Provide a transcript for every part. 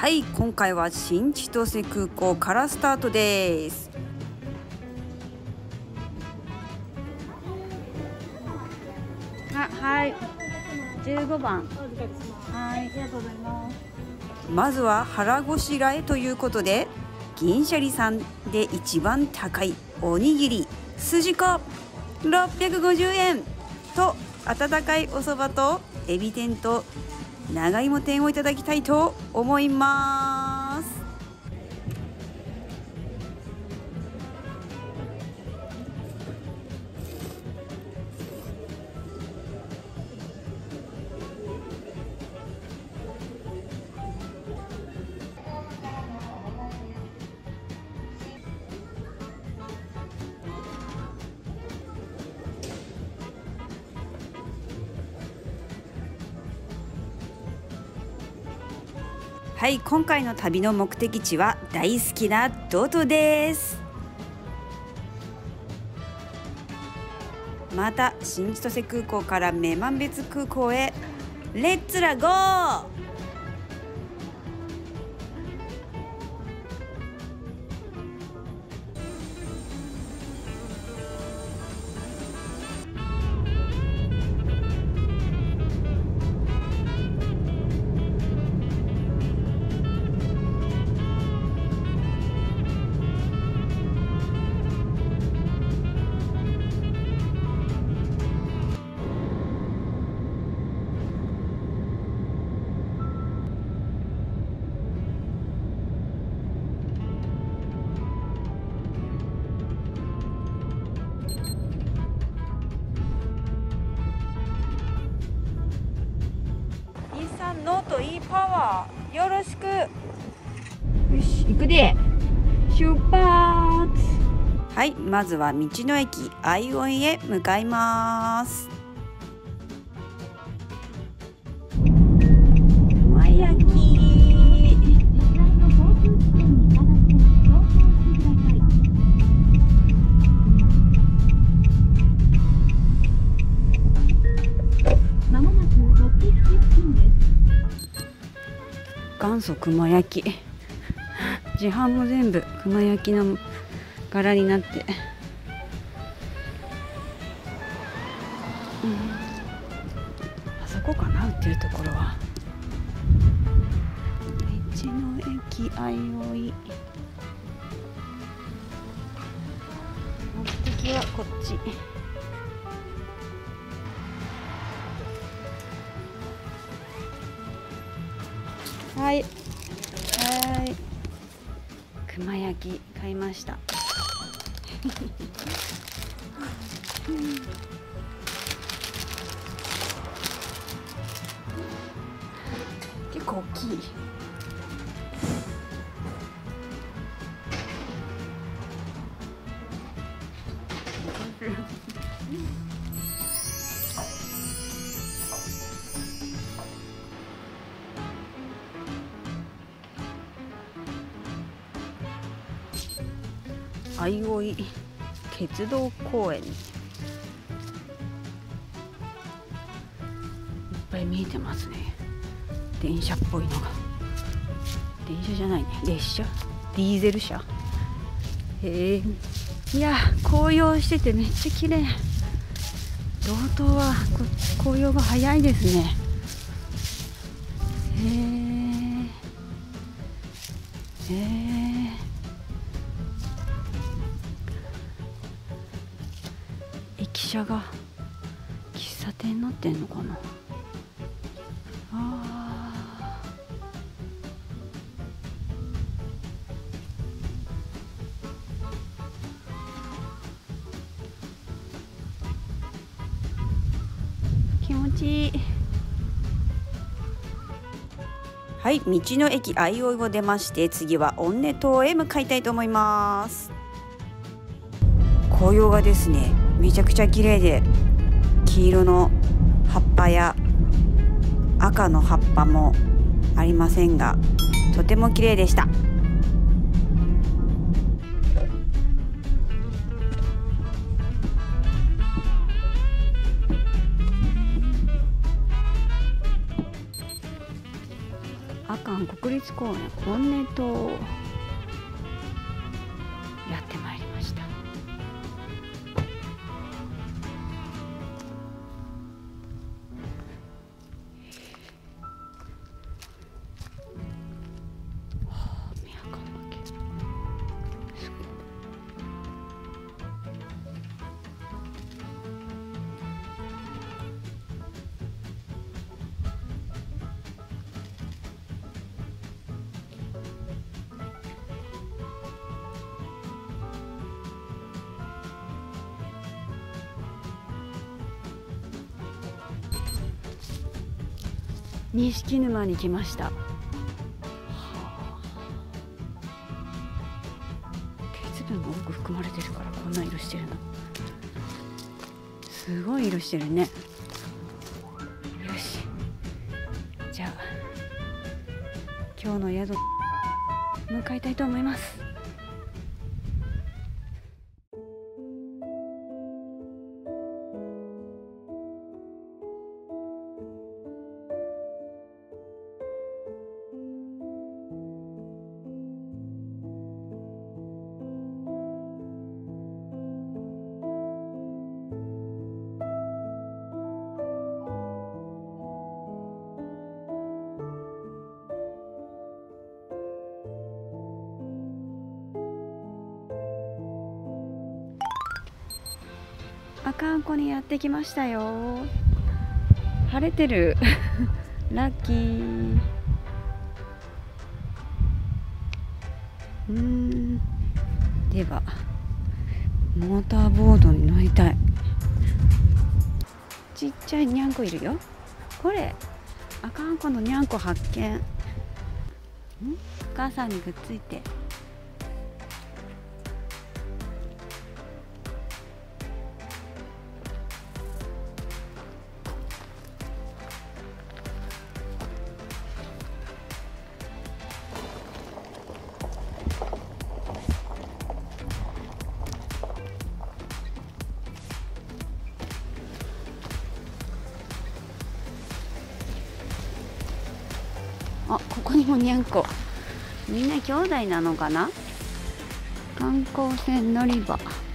はい、今回は新千歳空港からスタートです。はい、15番。はい、ありがとうございます。まずは腹ごしらえということで、銀シャリさんで一番高いおにぎり筋子650円と、温かいお蕎麦とエビ天と長芋天をいただきたいと思います。はい、今回の旅の目的地は大好きな道東です。また新千歳空港から女満別空港へレッツラゴー。ノートいいパワーよろしく。よし、行くで。出発。はい、まずは道の駅アイオンへ向かいます。熊焼き。元祖熊焼き。自販も全部熊焼きの柄になって、あそこかな、売ってるところは。道の駅あいおい。目的はこっち。はい、熊焼き買いました。結構大きい。あいおい鉄道公園、いっぱい見えてますね。電車っぽいのが。電車じゃないね、列車、ディーゼル車。いや、紅葉しててめっちゃ綺麗。道東は紅葉が早いですね。駅舎が喫茶店になってんのかな。気持ちいい。はい、道の駅あいおいを出まして、次はオンネ島へ向かいたいと思います。紅葉がですね、めちゃくちゃ綺麗で、黄色の葉っぱや赤の葉っぱもありませんが、とても綺麗でした。阿寒国立ス公園本音島やってまいりました。錦沼に来ました。鉄分が多く含まれてるからこんな色してるの。すごい色してるね。よし、じゃあ今日の宿向かいたいと思います。阿寒湖にやってきましたよ。晴れてるラッキー。ではモーターボードに乗りたい。ちっちゃいニャンコいるよ。これ阿寒湖のニャンコ発見。お母さんにくっついて。あ、ここにもにゃんこ。みんな兄弟なのかな。観光船乗り場。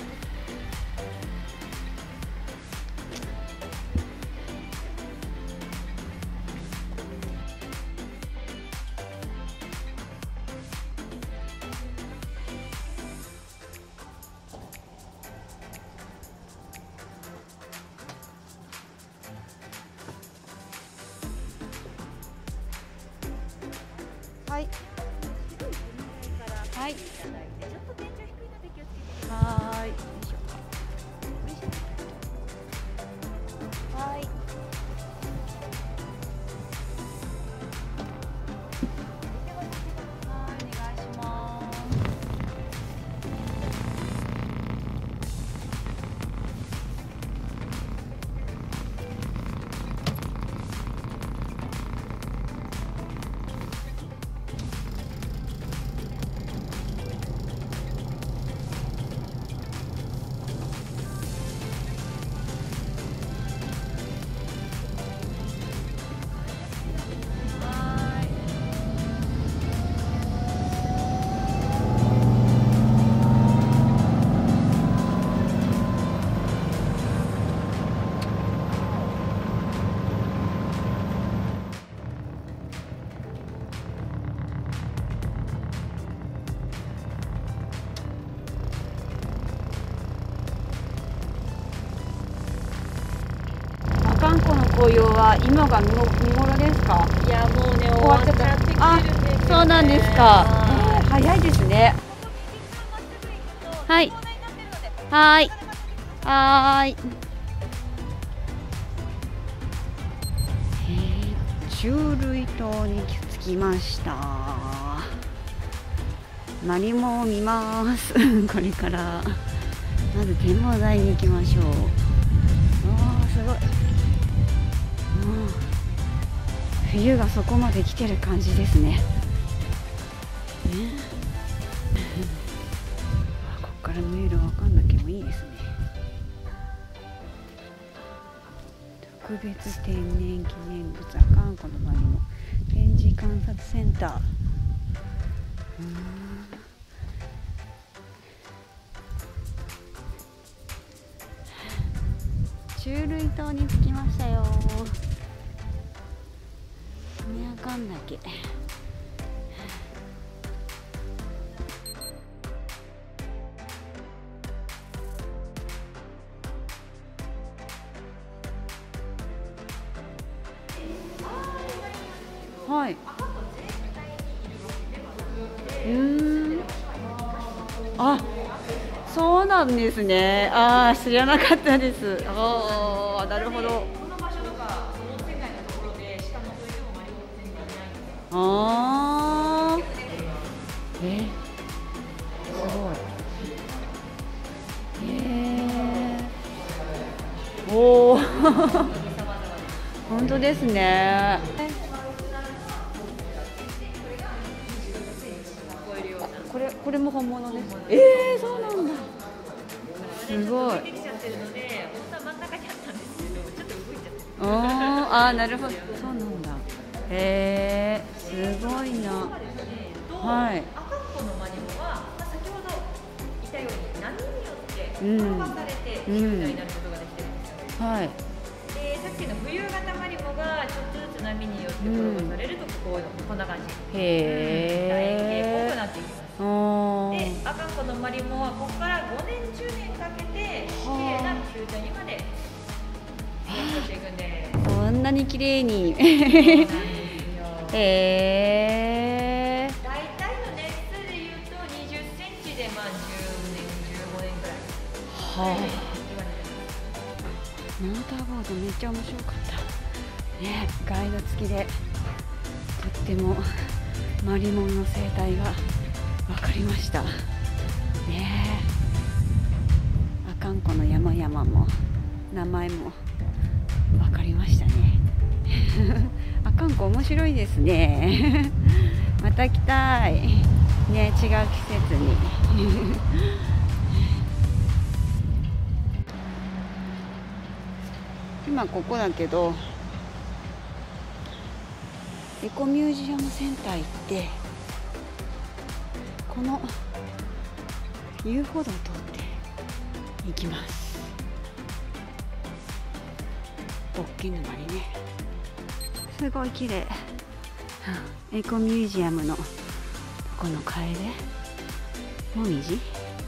はい。はい。はい。はい。お願いします。阿寒湖の紅葉は今が見頃ですか？ いやもうね終わっちゃってきてるんですよね。 あ、そうなんですか。早いですね。はい。はい。はい。中類島に着きました。何も見ます。これからまず展望台に行きましょう。すごい。冬がそこまで来てる感じですね。ここから見えるわかんなきゃもいいですね。特別天然記念物阿寒湖の周りの展示観察センター。 中類島に着きましたよ。宮神岳。はい。あ、そうなんですね。ああ、知らなかったです。ああ、なるほど。この場所とか、その世界のところで、下のそういうのもマリモ全然ない。ああ。すごい。おお。本当ですね。これも本物です。そうなんだ。すごい。なるほど。そうなんだ。すごいな。はい。 赤子のマリモは先ほど言ったように波によって分かれて種類になることができてるんですよ。はい。で、さっきの冬型マリモがちょっとずつ波によって転がされるとこんな感じ。楕円形っぽくなっていきます。で、赤子のマリモはここから5年10年かけて綺麗な球体にまで成長していくんです。 こんなに綺麗に。 大体の年数でいうと20センチで10年15年ぐらい。 モーターボードめっちゃ面白かったね。ガイド付きでとってもマリモの生態が分かりましたね。阿寒湖の山々も名前も分かりましたね。阿寒湖面白いですね。また来たいね、違う季節に。今ここだけどエコミュージアムセンター行ってこの遊歩道を通って行きます。大きな沼にね、すごい綺麗。エコミュージアムのこのカエデもみじ、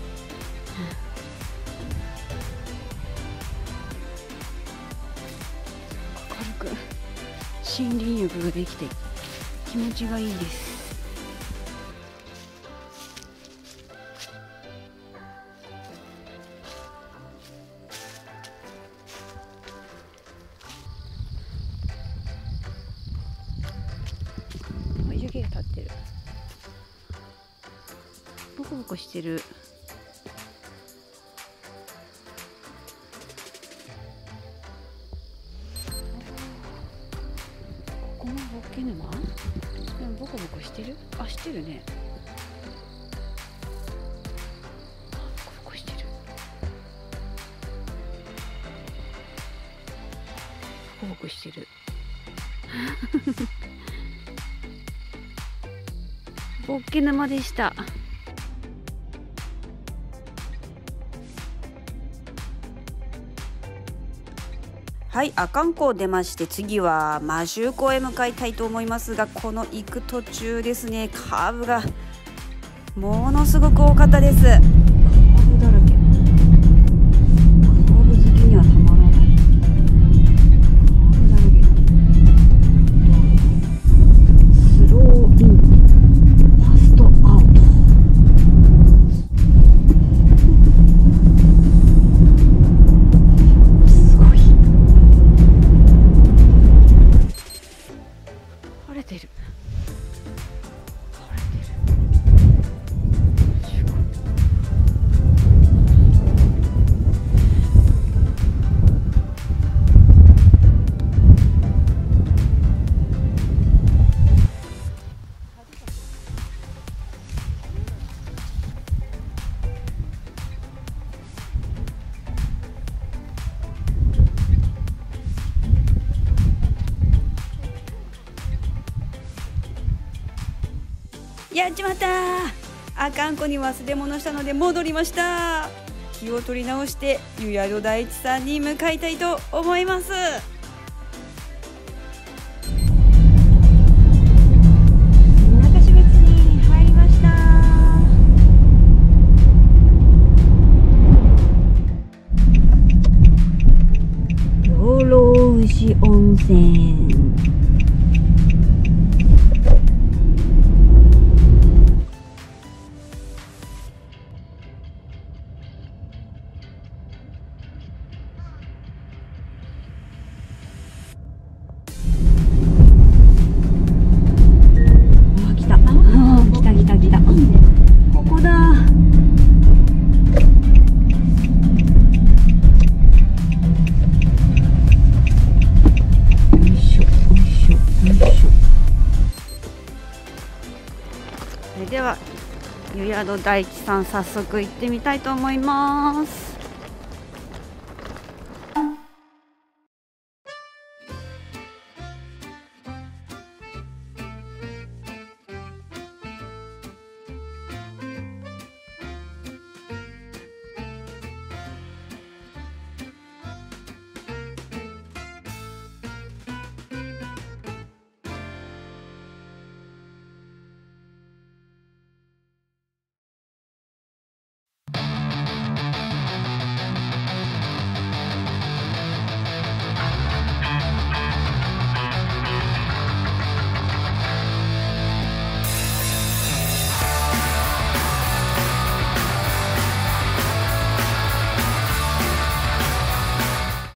明るく森林浴ができて気持ちがいいです。湯気が立ってる。ボコボコしてる。ここも大きい沼？でもボコボコしてる？あ、してるね。ボコボコしてる。ボコボコしてる。大きな沼でした。はい、阿寒湖を出まして、次は摩周湖へ向かいたいと思いますが、この行く途中ですね、カーブがものすごく多かったです。カーブだらけ。カーブ好きにはたまらない。カーブだらけ。スローイン、ファストアウト。すごい。晴れてる。晴れてる。 やっちまったー。あかんこに忘れ物したので戻りました。気を取り直して湯宿大地さんに向かいたいと思います。中標津に入りました。養老牛温泉。ここだ。よいしょよいしょよいしょ。それでは湯宿大地さん、早速行ってみたいと思います。